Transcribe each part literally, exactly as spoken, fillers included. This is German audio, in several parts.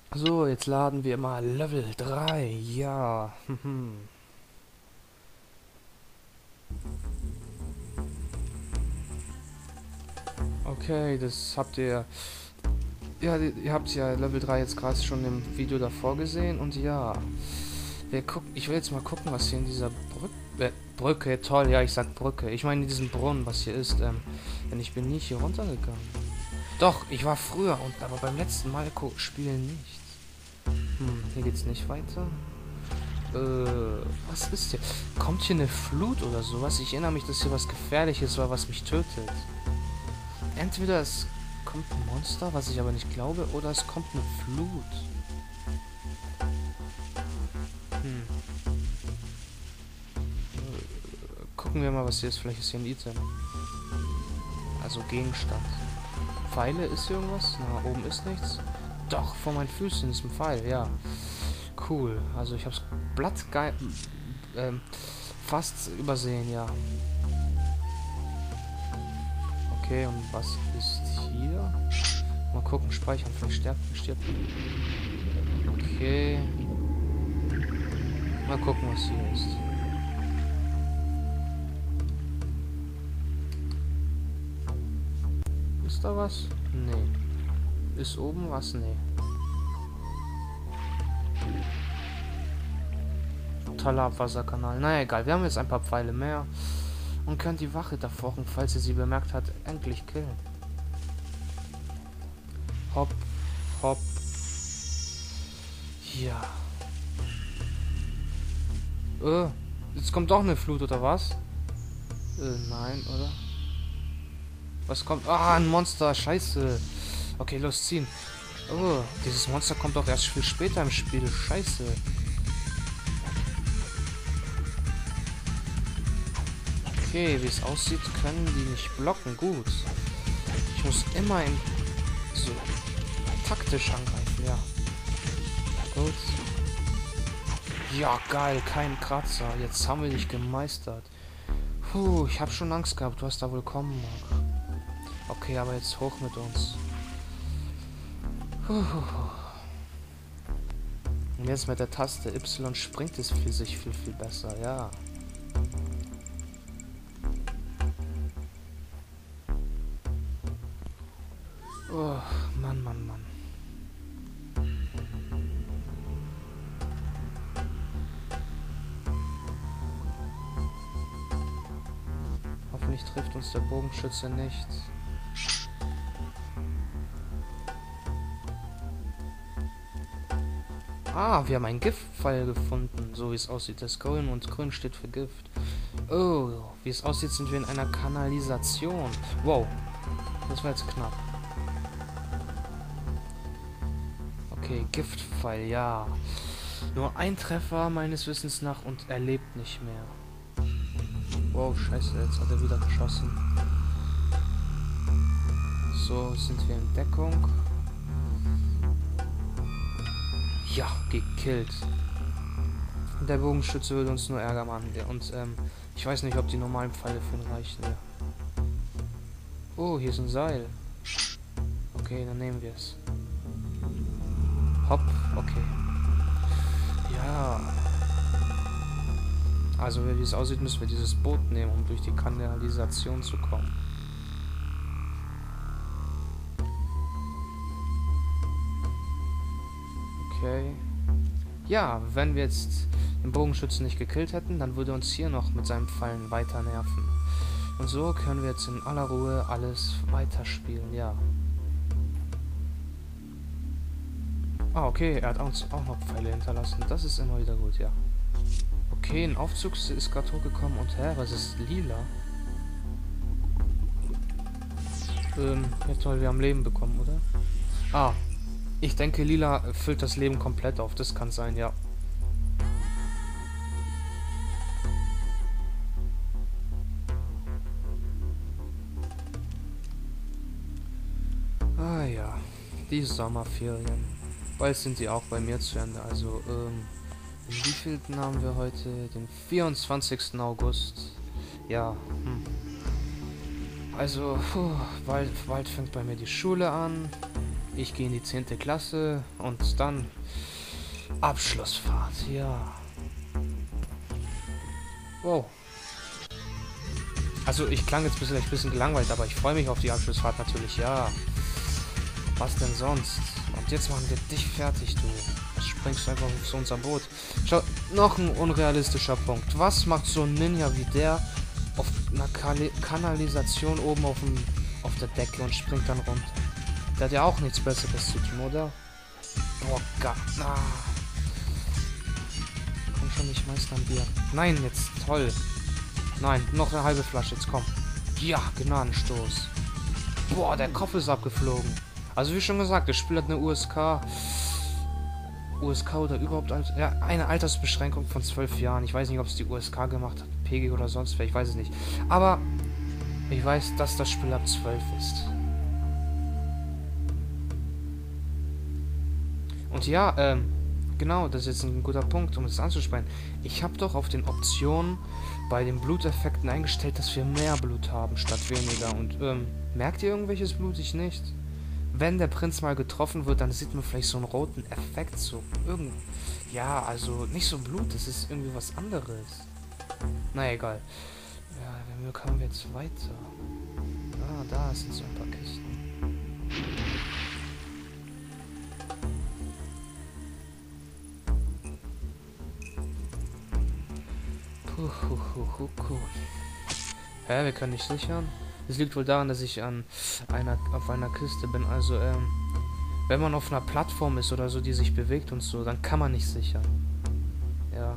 So, jetzt laden wir mal Level drei. Ja. mhm. Okay, das habt ihr... Ja, ihr habt ja Level drei jetzt gerade schon im Video davor gesehen. Und ja, wir gucken, ich will jetzt mal gucken, was hier in dieser Brücke... Äh, Brücke, toll, ja, ich sag Brücke. Ich meine in diesem Brunnen, was hier ist. Ähm, denn ich bin nicht hier runtergegangen. Doch, ich war früher, und aber beim letzten Mal spielen nicht. Hm, hier geht's nicht weiter. Äh, was ist hier? Kommt hier eine Flut oder sowas? Ich erinnere mich, dass hier was Gefährliches war, was mich tötet. Entweder es kommt ein Monster, was ich aber nicht glaube, oder es kommt eine Flut. Hm. Äh, gucken wir mal, was hier ist. Vielleicht ist hier ein Item. Also Gegenstand. Pfeile, ist hier irgendwas? Na, oben ist nichts. Doch, vor meinen Füßen ist ein Pfeil, ja. Cool. Also ich hab's blattgeil... Ähm, fast übersehen, ja. Okay, und was ist hier? Mal gucken, speichern, vielleicht stirbt, stirbt. Okay. Mal gucken, was hier ist. Ist da was? Nee. Ist oben was? Nee. Toller Abwasserkanal. Na egal, wir haben jetzt ein paar Pfeile mehr. Und können die Wache davor, falls ihr sie bemerkt hat, endlich killen. Hopp, hopp. Ja. Äh, jetzt kommt doch eine Flut, oder was? Äh, nein, oder? Was kommt? Ah, ein Monster, scheiße. Okay, los, ziehen. Oh, dieses Monster kommt doch erst viel später im Spiel, scheiße. Okay, wie es aussieht, können die nicht blocken. Gut. Ich muss immer in so taktisch angreifen, ja. Gut. Ja, geil, kein Kratzer. Jetzt haben wir dich gemeistert. Puh, ich habe schon Angst gehabt, du hast da wohl kommen mag. Okay, aber jetzt hoch mit uns. Puh. Und jetzt mit der Taste Y springt es für sich viel, viel besser, ja. Oh, Mann, Mann, Mann. Hoffentlich trifft uns der Bogenschütze nicht. Ah, wir haben einen Giftpfeil gefunden. So wie es aussieht. Das Grün und Grün steht für Gift. Oh, wie es aussieht, sind wir in einer Kanalisation. Wow, das war jetzt knapp. Okay, Giftpfeil, ja. Nur ein Treffer meines Wissens nach und er lebt nicht mehr. Wow, scheiße, jetzt hat er wieder geschossen. So, sind wir in Deckung. Ja, gekillt. Der Bogenschütze würde uns nur Ärger machen. Und ähm, ich weiß nicht, ob die normalen Pfeile für ihn reichen. Ja. Oh, hier ist ein Seil. Okay, dann nehmen wir es. Hopp, okay. Ja. Also, wie es aussieht, müssen wir dieses Boot nehmen, um durch die Kanalisation zu kommen. Okay. Ja, wenn wir jetzt den Bogenschützen nicht gekillt hätten, dann würde uns hier noch mit seinen Pfeilen weiter nerven. Und so können wir jetzt in aller Ruhe alles weiterspielen, ja. Ah, okay, er hat uns auch noch Pfeile hinterlassen. Das ist immer wieder gut, ja. Okay, ein Aufzug ist gerade hochgekommen und hä, was ist lila? Ähm, ja toll, wir haben Leben bekommen, oder? Ah, ich denke, lila füllt das Leben komplett auf. Das kann sein, ja. Ah ja, die Sommerferien. Bald sind die auch bei mir zu Ende. Also, ähm, den wievielten haben wir heute? Den vierundzwanzigsten August. Ja, hm. Also, puh, bald, bald fängt bei mir die Schule an. Ich gehe in die zehnte Klasse und dann Abschlussfahrt, ja. Wow. Also ich klang jetzt vielleicht ein bisschen gelangweilt, aber ich freue mich auf die Abschlussfahrt natürlich, ja. Was denn sonst? Und jetzt machen wir dich fertig, du. Jetzt springst du einfach auf so unser Boot. Schau, noch ein unrealistischer Punkt. Was macht so ein Ninja wie der auf einer Kali Kanalisation oben auf, dem, auf der Decke und springt dann runter? Der hat ja auch nichts Besseres zu tun, oder? Oh Gott, na. Komm schon, ich meister ein Bier. Nein, jetzt, toll. Nein, noch eine halbe Flasche, jetzt komm. Ja, Gnadenstoß. Boah, der Kopf ist abgeflogen. Also wie schon gesagt, das Spiel hat eine U S K. U S K oder überhaupt Alt ja, eine Altersbeschränkung von zwölf Jahren. Ich weiß nicht, ob es die U S K gemacht hat, P G oder sonst wer, ich weiß es nicht. Aber ich weiß, dass das Spiel ab zwölf ist. Und ja, ähm, genau, das ist jetzt ein guter Punkt, um es anzusprechen. Ich habe doch auf den Optionen bei den Bluteffekten eingestellt, dass wir mehr Blut haben statt weniger. Und ähm, merkt ihr irgendwelches Blut? Ich nicht. Wenn der Prinz mal getroffen wird, dann sieht man vielleicht so einen roten Effekt, so irgend... Ja, also nicht so Blut, das ist irgendwie was anderes. Na egal. Ja, wie kommen wir jetzt weiter? Ah, da sind so ein paar Kisten. Puh, puh, puh, puh, puh. Hä, wir können nicht sichern? Das liegt wohl daran, dass ich an einer auf einer Kiste bin. Also, ähm, wenn man auf einer Plattform ist oder so, die sich bewegt und so, dann kann man nicht sichern. Ja.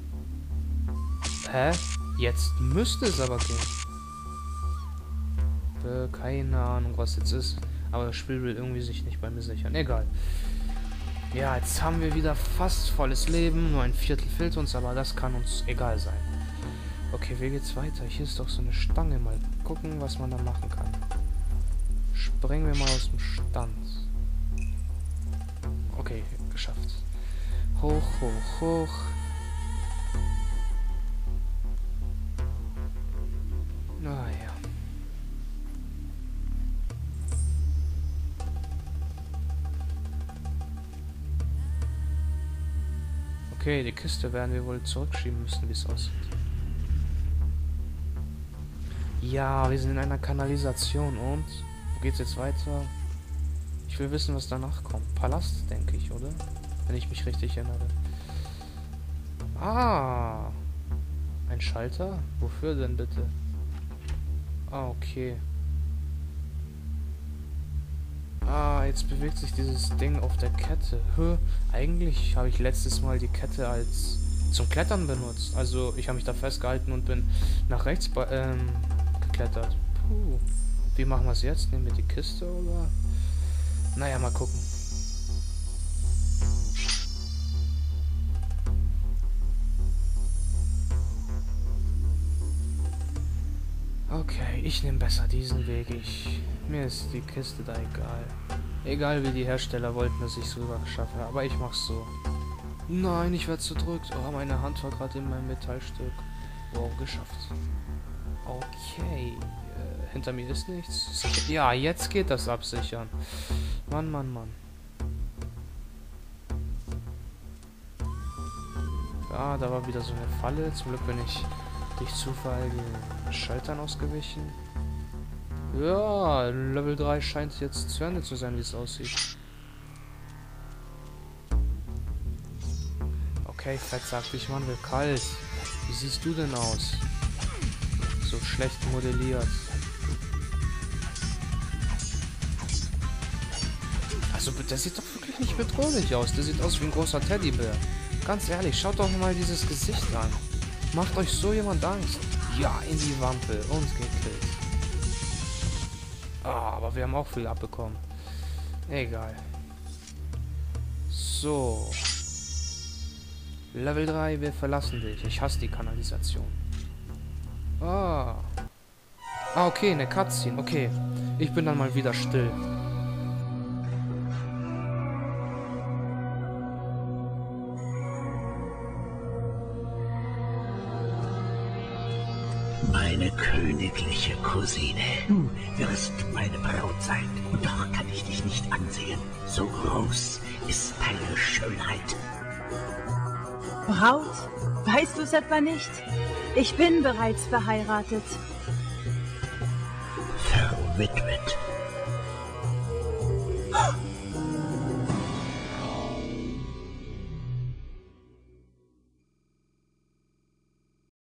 Hä? Jetzt müsste es aber gehen. Äh, keine Ahnung, was jetzt ist. Aber das Spiel will irgendwie sich nicht bei mir sichern. Egal. Ja, jetzt haben wir wieder fast volles Leben. Nur ein Viertel fehlt uns, aber das kann uns egal sein. Okay, wie geht's weiter? Hier ist doch so eine Stange. Mal gucken, was man da machen kann. Springen wir mal aus dem Stand. Okay, geschafft. Hoch, hoch, hoch. Ah ja. Okay, die Kiste werden wir wohl zurückschieben müssen, wie es aussieht. Ja, wir sind in einer Kanalisation und... Wo geht's jetzt weiter? Ich will wissen, was danach kommt. Palast, denke ich, oder? Wenn ich mich richtig erinnere. Ah! Ein Schalter? Wofür denn bitte? Ah, okay. Ah, jetzt bewegt sich dieses Ding auf der Kette. Hö, eigentlich habe ich letztes Mal die Kette als zum Klettern benutzt. Also, ich habe mich da festgehalten und bin nach rechts ähm, geklettert. Puh. Wie machen wir es jetzt? Nehmen wir die Kiste oder? Naja, mal gucken. Okay, ich nehme besser diesen Weg. Ich, mir ist die Kiste da egal. Egal wie die Hersteller wollten, dass ich es rüber schaffe, aber ich mach's so. Nein, ich werde zerdrückt. Oh, meine Hand war gerade in meinem Metallstück. Wow, geschafft. Okay. Äh, hinter mir ist nichts. Sicher. Ja, jetzt geht das absichern. Mann, Mann, Mann. Ja, da war wieder so eine Falle. Zum Glück bin ich durch Zufall den Schaltern ausgewichen. Ja, Level drei scheint jetzt zu Ende zu sein, wie es aussieht. Okay, Fett, sagte ich, Mann, wird kalt. Wie siehst du denn aus? So schlecht modelliert. Also, der sieht doch wirklich nicht bedrohlich aus. Der sieht aus wie ein großer Teddybär. Ganz ehrlich, schaut doch mal dieses Gesicht an. Macht euch so jemand Angst? Ja, in die Wampe und gekillt. Ah, aber wir haben auch viel abbekommen. Egal. So. Level drei, wir verlassen dich. Ich hasse die Kanalisation. Ah. Ah, okay, eine Cutscene. Okay. Ich bin dann mal wieder still. Mein meine königliche Cousine. Du wirst meine Braut sein. Und doch kann ich dich nicht ansehen. So groß ist deine Schönheit. Braut? Weißt du es etwa nicht? Ich bin bereits verheiratet. Verwitwet.